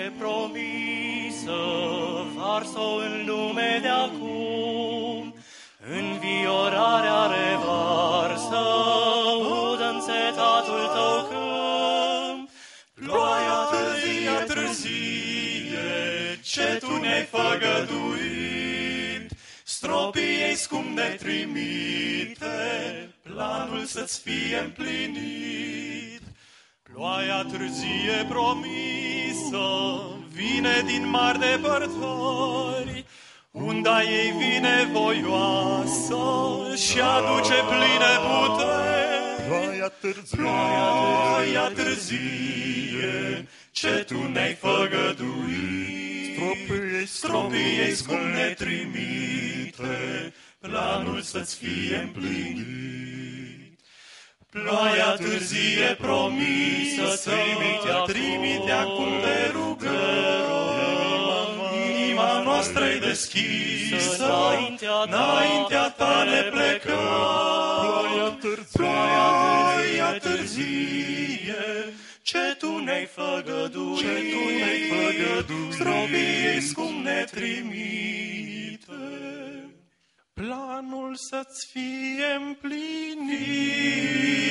târzie promisă, varsă-o în lume de acum, înviorarea revarsă, udă încetatul tău câmp. Ploaia târzie, ce tu ne-ai făgăduit, stropii ei scump ne trimite, planul să-ți fie împlinit. Ploaia târzie promisă vine din mari depărtări, unda ei vine voioasă și aduce pline puteri. Ploaia târzie, ce tu ne-ai făgăduit, stropii ei scump ne trimite, planul să-ți fie împlinit. Ploaia târzie promisă trimitea cum te rugăm, inima noastră-i deschisă, înaintea ta ne plecăm. Ploaia târzie, ce tu ne-ai făgăduit, stropii ei scump ne trimite, planul să-ți fie împlinit.